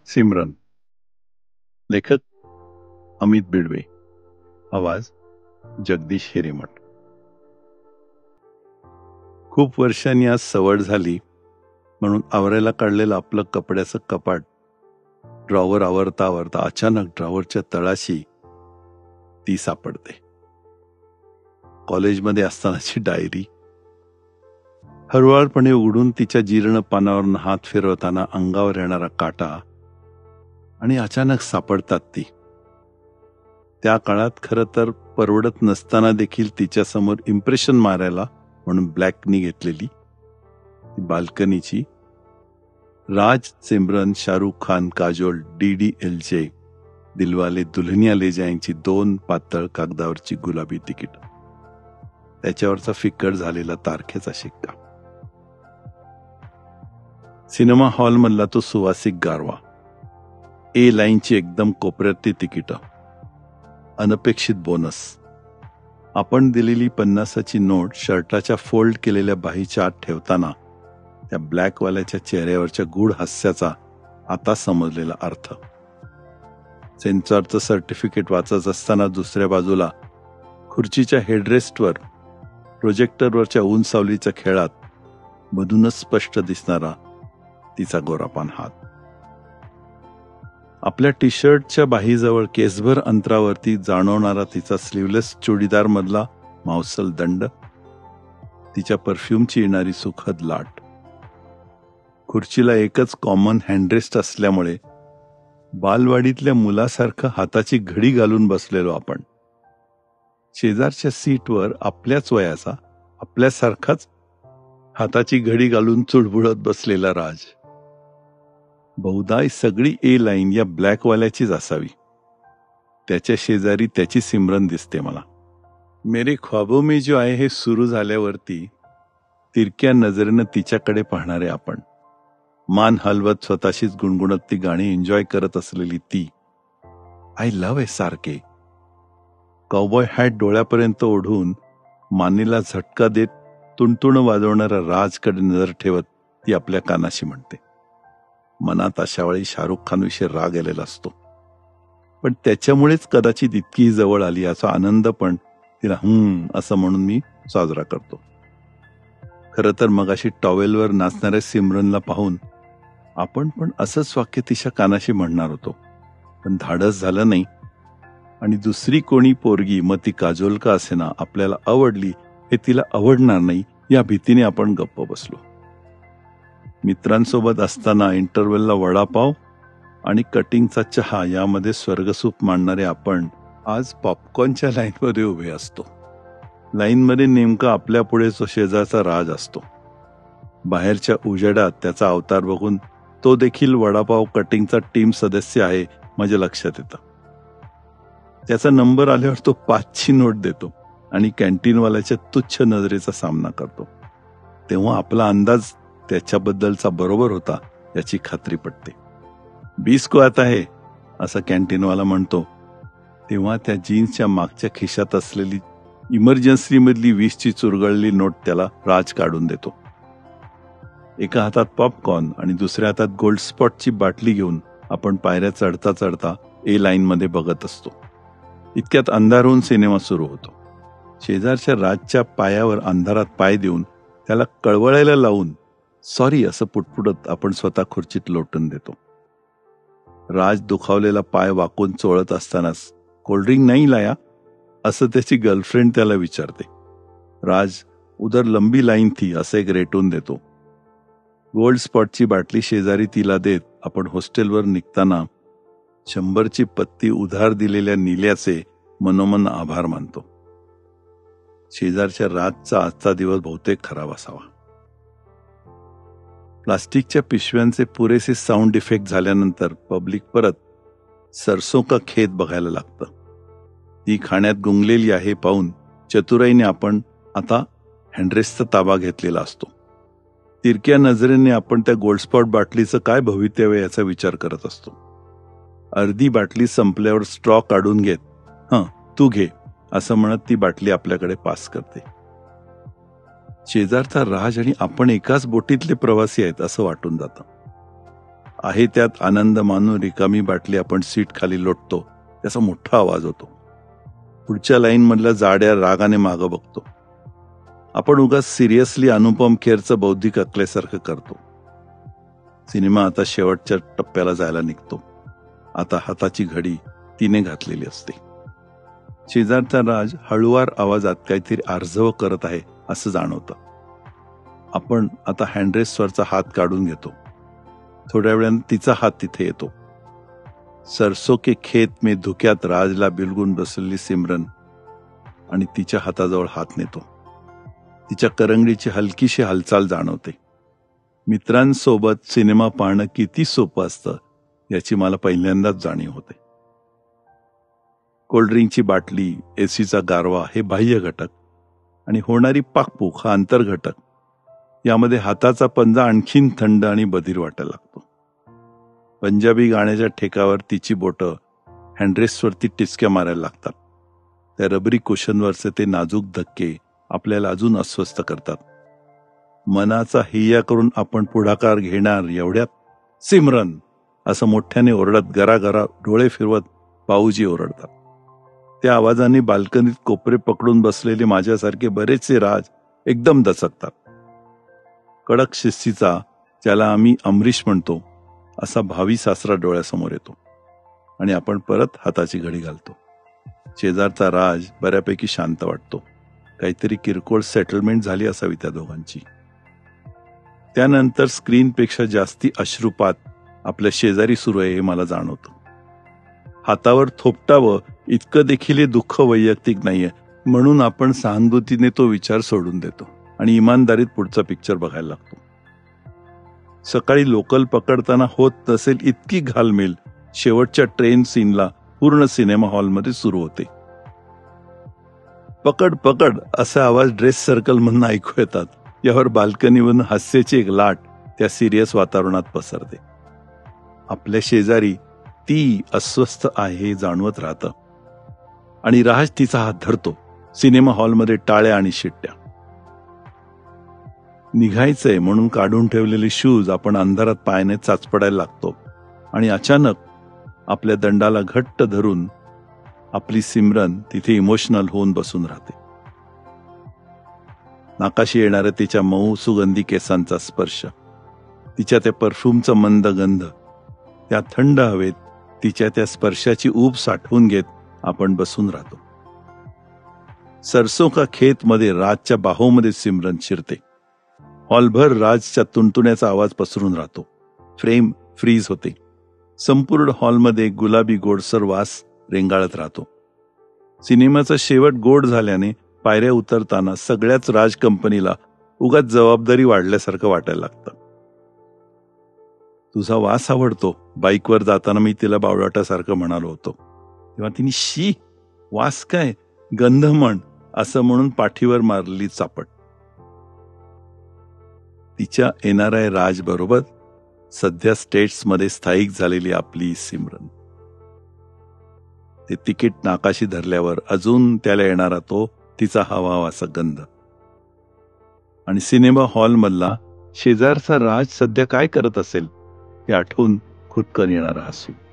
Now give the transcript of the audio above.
सिमरन. लेखक अमित बिडवे. आवाज जगदीश हिरेमठ. खूप वर्षांनी आज सवड झाली म्हणून आवरायला काढलेलं आपलं कपड्याचं कपाट ड्रॉवर आवरता आवरता अचानक ड्रॉवरच्या तळाशी ती सापडते. कॉलेजमध्ये असतानाची डायरी. हळुवारपणे उघडून तिच्या जीर्ण पानावर हात फिरवताना अंगावर येणारा काटा आणि अचानक सापडतात ती. त्या काळात खरं तर परवडत नसताना देखील तिच्या समोर इम्प्रेशन मारायला म्हणून ब्लॅकनी घेतलेली बाल्कनीची राज, सिमरन, शाहरुख खान, काजोल, DDLJ, दिलवाले दुल्हनिया ले जाएंची 2 पातळ कागदावरची गुलाबी तिकीट, त्याच्यावरचा फिक्कट झालेला तारखेचा शिक्का, सिनेमा हॉल मधला तो सुवासिक गारवा, A लाईनची एकदम कोपऱ्यातली तिकीटं, अनपेक्षित बोनस, आपण दिलेली 50ची नोट शर्टाच्या फोल्ड केलेल्या बाहीच्या आत ठेवताना त्या ब्लॅकवाल्याच्या चेहऱ्यावरच्या गूढ हास्याचा आता समजलेला अर्थ. सेन्सॉरचं सर्टिफिकेट वाचत असताना दुसऱ्या बाजूला खुर्चीच्या हेडरेस्टवर प्रोजेक्टरवरच्या ऊन सावलीच्या खेळात मधूनच स्पष्ट दिसणारा तिचा गोरापान हात. आपल्या टी शर्टच्या बाहीजवळ केसभर अंतरावरती जाणवणारा तिचा स्लीवलेस चुडीदार मधला मावसल दंड, तिच्या परफ्यूमची येणारी सुखद लाट. खुर्चीला एकच कॉमन हँडरेस्ट असल्यामुळे बालवाडीतल्या मुलासारखं हाताची घडी घालून बसलेलो आपण. शेजारच्या सीटवर आपल्याच वयाचा, आपल्यासारखाच हाताची घडी घालून चुडबुडत बसलेला राज. बहुधा सगळी A लाईन या ब्लॅकवाल्याचीच असावी. त्याच्या शेजारी त्याची सिमरन दिसते मला. मेरे ख्वाबो में जो आहे हे सुरू झाल्यावरती तिरक्या नजरेनं तिच्याकडे पाहणारे आपण, मान हलवत स्वतःशीच गुणगुणत ती गाणी एन्जॉय करत असलेली ती. I love SRK. Cowboy hat डोळ्यापर्यंत ओढून मानेला झटका देत तुणतुण वाजवणाऱ्या राजकडे नजर ठेवत ती आपल्या कानाशी म्हणते. मनात अशावेळी शाहरुख खान विषयी राग आलेला असतो, पण त्याच्यामुळेच कदाचित इतकी जवळ आली याचा आनंद पण तिला असं म्हणून मी साजरा करतो. खरं तर मगाशी टॉवेलवर नाचणाऱ्या सिमरनला पाहून आपण पण असंच वाक्य तिच्या कानाशी म्हणणार होतो, पण धाडस झालं नाही. आणि दुसरी कोणी पोरगी, मग ती काजोल का असेना, आपल्याला आवडली हे तिला आवडणार नाही या भीतीने आपण गप्प बसलो. मित्रांसोबत असताना इंटरव्हलला वडापाव आणि कटिंगचा चहा यामध्ये स्वर्गसुख मांडणारे आपण आज पॉपकॉर्नच्या लाईनमध्ये उभे असतो. लाईनमध्ये नेमका आपल्या पुढे तो शेजारचा राज असतो. बाहेरच्या उजेडात त्याचा अवतार बघून तो देखील वडापाव कटिंगचा टीम सदस्य आहे माझ्या लक्षात येतं. त्याचा नंबर आल्यावर तो 5ची नोट देतो आणि कॅन्टीनवाल्याच्या तुच्छ नजरेचा सामना करतो. तेव्हा आपला अंदाज त्याच्याबद्दलचा बरोबर होता याची खात्री पटते. 20 को आता है असं कॅन्टीनवाला म्हणतो तेव्हा त्या जीन्सच्या मागच्या खिशात असलेली इमर्जन्सी मधली 20ची चुरगळली नोट त्याला राज काढून देतो. एका हातात पॉपकॉर्न आणि दुसऱ्या हातात गोल्ड स्पॉटची बाटली घेऊन आपण पायऱ्या चढता चढता A लाईन मध्ये बघत असतो. इतक्यात अंधार होऊन सिनेमा सुरू होतो. शेजारच्या राजच्या पायावर अंधारात पाय देऊन त्याला कळवळायला लावून सॉरी असं पुटपुटत आपण स्वतः खुर्चीत लोटून देतो. राज दुखावलेला पाय वाकून चोळत असतानाच कोल्ड्रिंक नाही लाया असं त्याची गर्लफ्रेंड त्याला विचारते. राज उधर लंबी लाईन थी असं एक रेटून देतो. गोल्ड स्पॉटची बाटली शेजारी तिला देत आपण हॉस्टेलवर निघताना 100ची पत्ती उधार दिलेल्या नील्याचे मनोमन आभार मानतो. शेजारच्या राजचा आजचा दिवस बहुतेक खराब असावा. प्लास्टिकच्या पिशव्यांचे पुरेसे साऊंड इफेक्ट झाल्यानंतर पब्लिक परत सरसों का खेत बघायला लागतं. ती खाण्यात गुंगलेली आहे पाहून चतुराईने आपण आता हँडरेस्टचा ताबा घेतलेला असतो. तिरक्या नजरेने आपण त्या गोल्डस्पॉट बाटलीचं काय भवितव्य याचा विचार करत असतो. अर्धी बाटली संपल्यावर स्ट्रॉ काढून घेत तू घे असं म्हणत ती बाटली आपल्याकडे पास करते. शेजारचा राज आणि आपण एकाच बोटीतले प्रवासी आहेत असं वाटून जातं. आहे त्यात आनंद मानून रिकामी बाटली आपण सीट खाली लोटतो, त्याचा मोठा आवाज होतो. पुढच्या लाईन मधल्या जाड्या रागाने मागं बघतो. आपण उगाच सिरियसली अनुपम खेरचं बौद्धिक अकलेसारखं करतो. सिनेमा आता शेवटच्या टप्प्याला जायला निघतो. आता हाताची घडी तिने घातलेली असते. शेजारचा राज हळुवार आवाजात काहीतरी आर्जव करत आहे असं जाणवतं. आपण आता हँडरेस्टवरचा हात काढून घेतो. थोड्या वेळानं तिचा हात तिथे येतो. सरसो के खेत में धुक्यात राजला बिलगून बसलेली सिमरन आणि तिच्या हाताजवळ हात नेतो. तिच्या करंगडीची हलकीशी हालचाल जाणवते. मित्रांसोबत सिनेमा पाहणं किती सोपं असतं याची मला पहिल्यांदाच जाणीव होते. कोल्ड्रिंकची बाटली, एसीचा गारवा हे बाह्य घटक आणि होणारी पाकपूक हा अंतर्घटक. यामध्ये हाताचा पंजा आणखीन थंड आणि बधीर वाटायला लागतो. पंजाबी गाण्याच्या ठेकावर तिची बोटं हँडरेस्टवरती टिचक्या मारायला लागतात. त्या रबरी कुशनवरचे ते नाजूक धक्के आपल्याला अजून अस्वस्थ करतात. मनाचा हिय्या करून आपण पुढाकार घेणार एवढ्यात सिमरन असं मोठ्याने ओरडत गरागरा डोळे फिरवत बाऊजी ओरडतात. त्या आवाजाने बाल्कनीत कोपरे पकडून बसलेले माझ्यासारखे बरेचसे राज एकदम दचकतात. कडक शिस्तीचा, ज्याला आम्ही अमरीश म्हणतो, असा भावी सासरा डोळ्यासमोर येतो आणि आपण परत हाताची घडी घालतो. शेजारचा राज बऱ्यापैकी शांत वाटतो. काहीतरी किरकोळ सेटलमेंट झाली असावी त्या दोघांची. त्यानंतर स्क्रीनपेक्षा जास्ती अश्रुपात आपल्या शेजारी सुरू आहे हे मला जाणवतं. हातावर थोपटावं इतकं देखील हे दुःख वैयक्तिक नाहीये, म्हणून आपण सहानुभूतीने तो विचार सोडून देतो आणि इमानदारीत पुढचा पिक्चर बघायला लागतो. सकाळी लोकल पकडताना होत नसेल इतकी घालमेल शेवटच्या ट्रेन सीनला पूर्ण सिनेमा हॉलमध्ये सुरू होते. पकड पकड असे आवाज ड्रेस सर्कल मधून ऐकू येतात. यावर बाल्कनीवरून हास्याची एक लाट त्या सिरियस वातावरणात पसरते. आपल्या शेजारी ती अस्वस्थ आहे हे जाणवत राहतं आणि राज तिचा हात धरतो. सिनेमा हॉलमध्ये टाळ्या आणि शिट्ट्या. निघायचंय म्हणून काढून ठेवलेले शूज आपण अंधारात पायाने चाचपडायला लागतो आणि अचानक आपल्या दंडाला घट्ट धरून आपली सिमरन तिथे इमोशनल होऊन बसून राहते. नाकाशी येणाऱ्या तिच्या मऊ सुगंधी केसांचा स्पर्श, तिच्या त्या परफ्यूमचा मंद गंध, त्या थंड हवेत तिच्या त्या स्पर्शाची ऊब साठवून घेत आपण बसून राहतो. सरसो का खेत मध्ये राजच्या बाहोमध्ये सिमरन शिरते. हॉलभर राजच्या तुणतुण्याचा आवाज पसरून राहतो. फ्रेम फ्रीज होते. संपूर्ण हॉलमध्ये गुलाबी गोडसर वास रेंगाळत राहतो. सिनेमाचा शेवट गोड झाल्याने पायऱ्या उतरताना सगळ्याच राज कंपनीला उगाच जबाबदारी वाढल्यासारखं वाटायला लागतं. तुझा वास आवडतो, बाईकवर जाताना मी तिला बावळाटासारखं म्हणालो होतो. तेव्हा तिने शी, वास काय, गंध म्हण असं म्हणून पाठीवर मारली चापट. तिच्या NRI राज बरोबर सध्या स्टेट्समध्ये स्थायिक झालेली आपली सिमरन. ते तिकीट नाकाशी धरल्यावर अजून त्याला येणारा तो तिचा हवा असा गंध आणि सिनेमा हॉल मधला शेजारचा राज सध्या काय करत असेल हे आठवून खुदकन येणारा हसू.